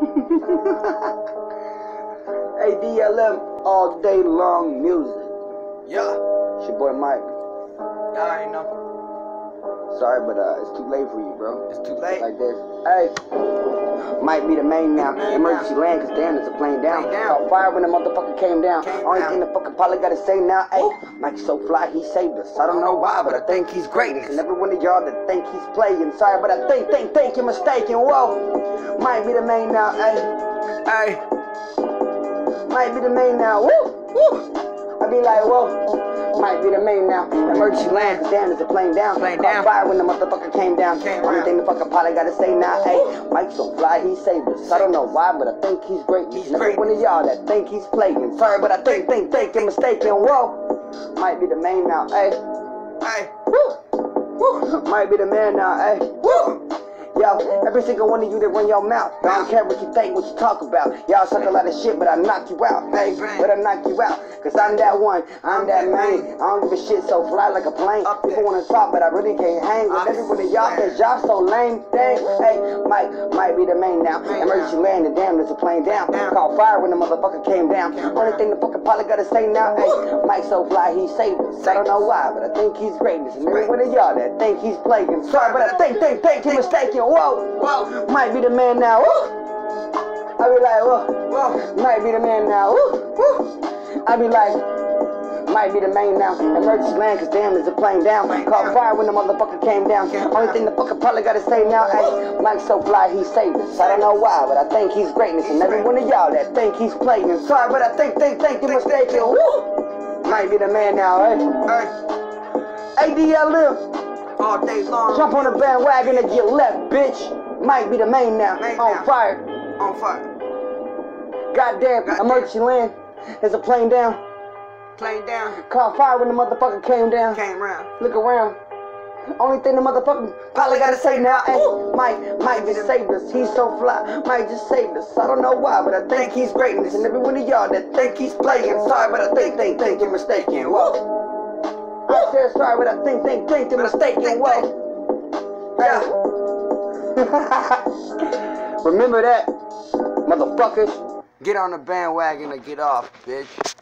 ADLM all day long music. Yeah. It's your boy Mike. Y'all already know. Sorry, but it's too late for you, bro. It's too late. Like this. Hey. Might be the main now. Emergency land, cause damn, it's a plane down. Caught fire when the motherfucker came down. Only thing the fucking pilot gotta say now, hey, Mike's so fly, he saved us. I don't know why, but I think he's greatness. And every one of y'all that think he's playing. Sorry, but I think you're mistaken. Whoa. Might be the main now, hey. Hey. Might be the main now. Woo! Woo! I be like, whoa. Might be the main now. Emergency land, cause damn, it's a plane down. Caught fire when the motherfucker came down. Only thing the fucking pilot gotta say now, hey, Mike's so fly, he saved us. I don't know why, but I think he's great. And every one of y'all that think he's playing. Sorry, but I think you're mistaken. Whoa. Might be the main now, hey. Hey. Woo! Woo! Might be the man now, hey. Woo! Yo, every single one of you that run your mouth, I don't care what you think, what you talk about. Y'all suck a lot of shit, but I knock you out, hey, but I knock you out. Cause I'm that one, I'm that man. I don't give a shit, so fly like a plane. People wanna talk, but I really can't hang with every one of y'all, cause y'all so lame. Dang, hey, might be the main now. Emergency land, and damn, there's a plane down. Caught fire when the motherfucker came down. Only thing the fucking pilot gotta say now, hey, Mike so fly, he saved us. I don't know why, but I think he's greatness. And every one of y'all that think he's playing. Sorry, but I think you're mistaken. Whoa, might be the man now. Woo. I be like, whoa, might be the man now. Woo. I be like, might be the main now. Emergency land, cause damn, there's a plane down. Caught fire when the motherfucker came down. Only thing the fucking pilot gotta say now, hey, Mike's so fly, he saved us. I don't know why, but I think he's greatness. And every one of y'all that think he's playing. Sorry, but I think you're mistaken. Woo. Might be the man now, hey. ADLM. All day long. Jump on the bandwagon and get left, bitch. Might be the main now. On fire. On fire. Goddamn. Emergency land. There's a plane down. Plane down. Caught fire when the motherfucker came down. Came around. Look around. Only thing the motherfucker probably gotta say now, hey, Mike just saved us. He's so fly. Mike just saved us. I don't know why, but I think he's greatness. And every one of y'all that think he's playing. Sorry, but I think you're mistaken. Whoa. I said sorry, but I think you're mistaken. Whoa. Yeah. Remember that, motherfuckers. Get on the bandwagon or get off, bitch.